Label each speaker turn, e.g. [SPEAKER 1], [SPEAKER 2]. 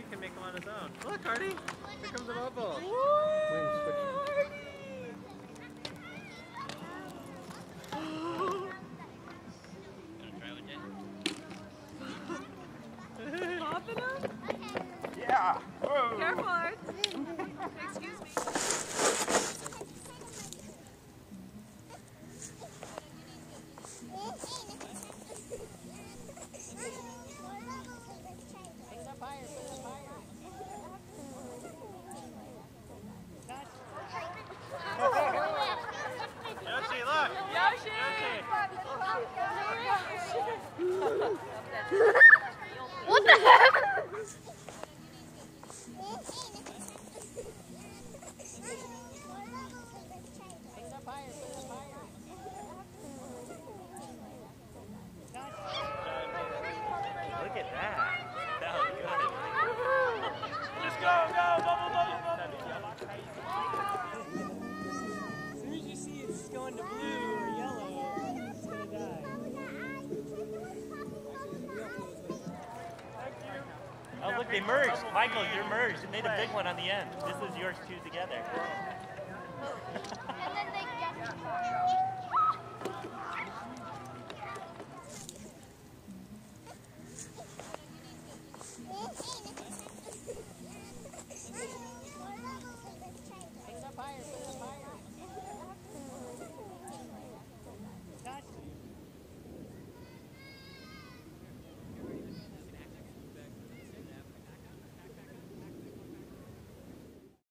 [SPEAKER 1] can make them on his own. Look, Artie! Here comes a bubble.
[SPEAKER 2] Popping them?
[SPEAKER 1] Yeah! Whoa.
[SPEAKER 2] Careful, Art. Excuse me.
[SPEAKER 1] Yoshi, look!
[SPEAKER 2] Yoshi!
[SPEAKER 3] What the heck?
[SPEAKER 1] Look at that. That was good. Just go, go, bubble, bubble, bubble.
[SPEAKER 4] As soon as you see it's going to blue or yellow, it's going to die.
[SPEAKER 1] Oh, look, they merged. Michael, you're merged. It made a big one on the end. This is yours two together.